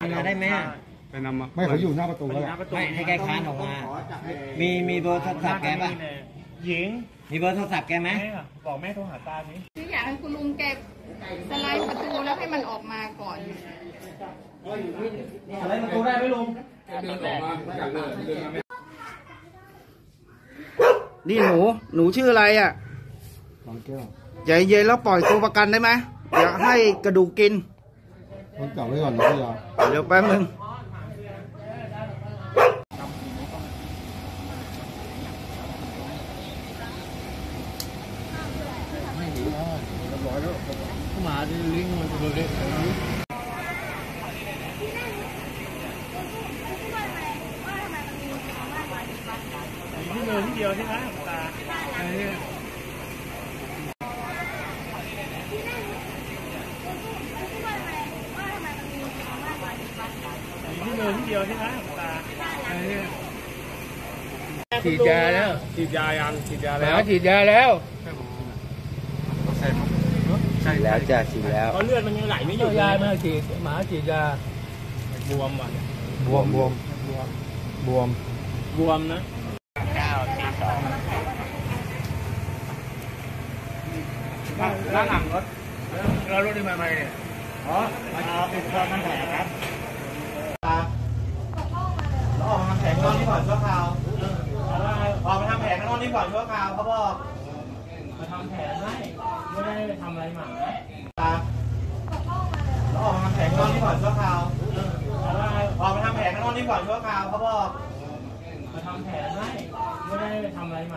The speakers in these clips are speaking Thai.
ได้ไหมไปนำมาไม่เขาอยู่หน้าประตูแล้วไม่ให้แกคานออกมามีเบอร์โทรศัพท์แกป่ะหญิงมีเบอร์โทรศัพท์แกไหมบอกแม่โทรหาตาสิคืออยากให้คุณลุงแกสไลด์ประตูแล้วให้มันออกมาก่อนสไลด์ประตูได้ไหมลุงนี่หนูชื่ออะไรอ่ะใจเย็นแล้วปล่อยตัวประกันได้ไหมอย่าให้กระดูกกินต้องจับไว้ก่อนนะพี่ยาเดี๋ยวแป๊บนึงไม่หนีแล้วเรียบร้อยแล้วเข้ามาดิลิงมันตัวเล็กที่เดินที่เดียวใช่ไหมตาที่เดินที่เดียวใช่ไหมตาฉีดยาแล้วฉีดยายังฉีดยาแล้วฉีดยาแล้วฉีดแล้วจ้ะฉีดแล้วเพราะเลือดมันยังไหลไม่หยุดยามาฉีดหมาฉีดยาบวมว่ะบวมนะล้างหลังรถเรารถที่มาเนี่ยอ๋อมาเป็นความมันแผลครับเราออกมาทำแผลข้างนอกนี่ก่อนชั่วคราวออกมาทำแผลข้างนอกนี่ก่อนชั่วคราวเขาบอกมาทำแผลไม่ได้ทำอะไรหมาเราออกมาทำแผลข้างนอกนี่ก่อนชั่วคราวออกมาทำแผลข้างนอกนี่ก่อนชั่วคราวเขาบอกมาทำแผลไม่ได้ทำอะไรหมา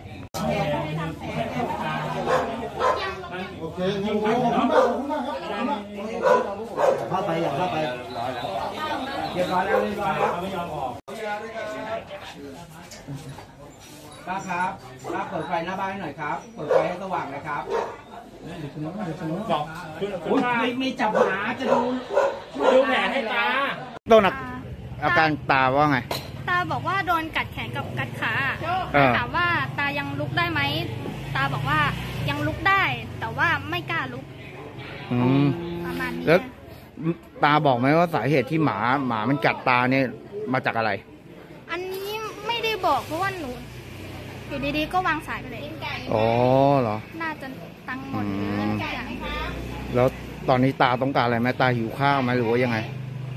โอเคงั้นเข้าไปอย่าเข้าไปเรียบร้อยแล้วไม่ยอมออกป้าครับป้าเปิดไฟหน้าบ้านหน่อยครับเปิดไฟให้สว่างเลยครับบอกไม่จับหมาจะดูแผลให้ตาต้นอาการตาว่าไงตาบอกว่าโดนกัดแขนกับกัดขาถามว่าตายังลุกได้ไหมตาบอกว่ายังลุกได้แต่ว่าไม่กล้าลุกประมาณนี้แล้วตาบอกไหมว่าสาเหตุที่หมามันกัดตาเนี่ยมาจากอะไรอันนี้ไม่ได้บอกเพราะว่าหนูอยู่ดีๆก็วางสายไปเลยอ๋อเหรอน่าจะตังหมดแล้วตอนนี้ตาต้องการอะไรไหมตาหิวข้าวไหมหรือว่ายังไง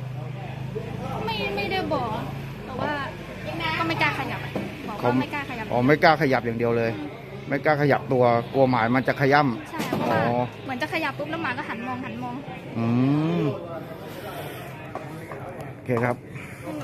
ไม่ได้บอกแต่ว่าก็ไม่กล้าขยับบอกว่าไม่กล้าขยับอ๋อไม่กล้าขยับอย่างเดียวเลยไม่กล้าขยับตัวกลัวหมามันจะขย่ำใช่เพราะว่าเหมือนจะขยับปุ๊บแล้วหมาก็หันมองโอเคครับ